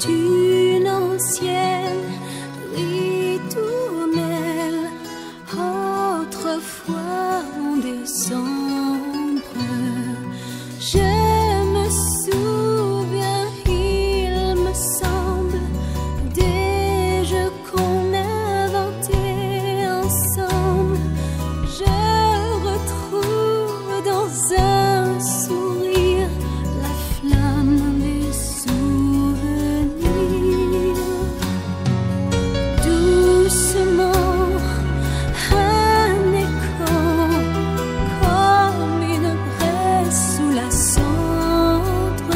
une ancienne ritournelle. Autrefois en décembre, je me souviens, il me semble, des jeux qu'on inventait ensemble. Je retrouve dans un sourire la flamme des souvenirs. Doucement, un écho, comme une braise sous la cendre,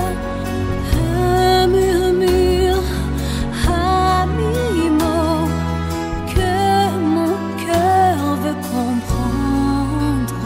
un murmure à mi-mot que mon cœur veut comprendre.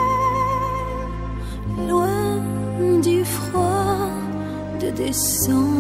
Loin du froid de décembre.